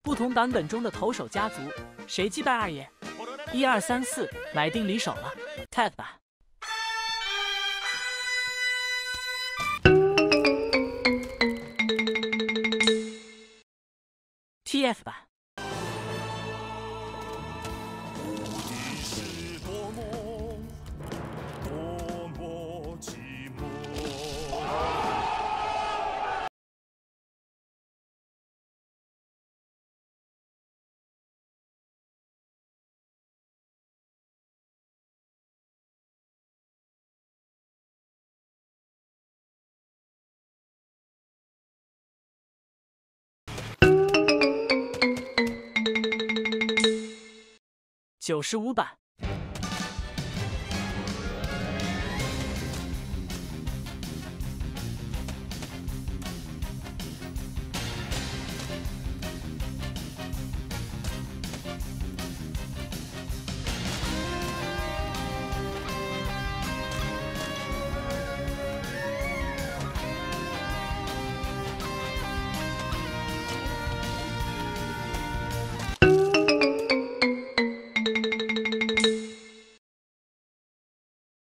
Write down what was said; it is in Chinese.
不同版本中的投手家族，谁击败二爷？1、2、3、4，买定离手了 ，TF 版。TF 版。95版。